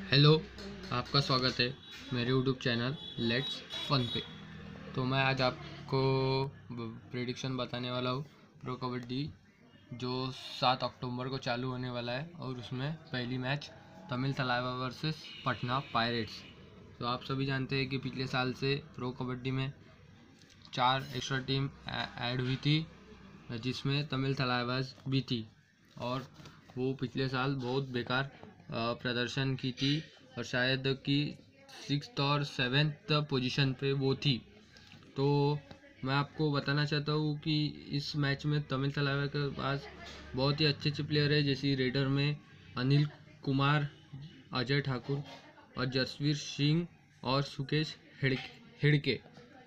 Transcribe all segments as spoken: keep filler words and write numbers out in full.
Hello, आपका स्वागत है मेरे यूट्यूब चैनल लेट्स फन पे। तो मैं आज आपको प्रेडिक्शन बताने वाला हूँ प्रो कबड्डी जो सात अक्टूबर को चालू होने वाला है और उसमें पहली match Tamil Thalaiva versus Patna pirates. तो आप सभी जानते हैं कि पिछले साल से प्रो कबड्डी में चार एक्स्ट्रा टीम ऐड हुई थी जिसमें तमिल थलाइवाज भी थी और वो पिछले साल बहुत बेकार प्रदर्शन की थी और शायद कि सिक्स्थ और सेवेंथ पोजीशन पे वो थी। तो मैं आपको बताना चाहता हूँ कि इस मैच में तमिल थलाइवा के पास बहुत ही अच्छे अच्छे प्लेयर है, जैसे रेडर में अनिल कुमार, अजय ठाकुर और जसवीर सिंह और सुकेश हिड़के,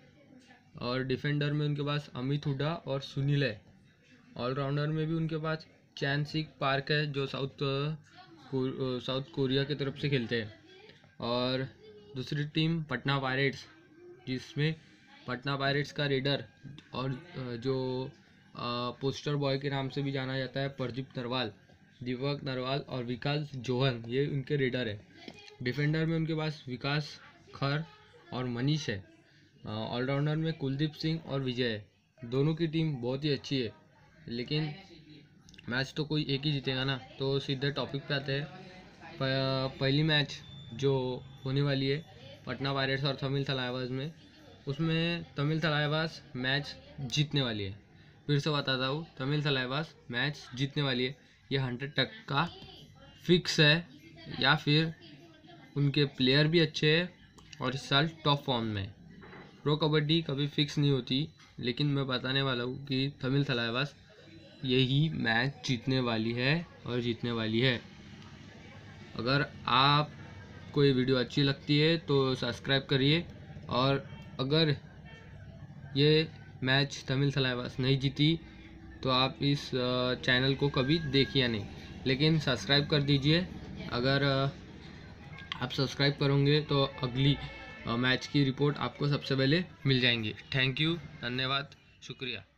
और डिफेंडर में उनके पास अमित हुडा और सुनील है। ऑलराउंडर में भी उनके पास चैन सिंह पार्क है जो साउथ साउथ कोरिया की तरफ से खेलते हैं। और दूसरी टीम पटना पायरेट्स, जिसमें पटना पायरेट्स का रेडर और जो पोस्टर बॉय के नाम से भी जाना जाता है प्रदीप नरवाल, दीपक नरवाल और विकास जोहन, ये उनके रेडर है। डिफेंडर में उनके पास विकास खर और मनीष है। ऑलराउंडर में कुलदीप सिंह और विजय है। दोनों की टीम बहुत ही अच्छी है, लेकिन मैच तो कोई एक ही जीतेगा ना। तो सीधे टॉपिक पे आते हैं। पहली मैच जो होने वाली है पटना पायरेट्स और तमिल थलाइवास में, उसमें तमिल थलाइवास मैच जीतने वाली है। फिर से बताता हूँ, तमिल थलाइवास मैच जीतने वाली है। ये हंड्रेड तक का फिक्स है, या फिर उनके प्लेयर भी अच्छे हैं और इस साल टॉप फॉर्म में। प्रो कबड्डी कभी फिक्स नहीं होती, लेकिन मैं बताने वाला हूँ कि तमिल थलाइवास यही मैच जीतने वाली है और जीतने वाली है। अगर आप कोई वीडियो अच्छी लगती है तो सब्सक्राइब करिए, और अगर ये मैच तमिल थलाइवास नहीं जीती तो आप इस चैनल को कभी देखिए नहीं, लेकिन सब्सक्राइब कर दीजिए। अगर आप सब्सक्राइब करोगे तो अगली मैच की रिपोर्ट आपको सबसे पहले मिल जाएंगी। थैंक यू, धन्यवाद, शुक्रिया।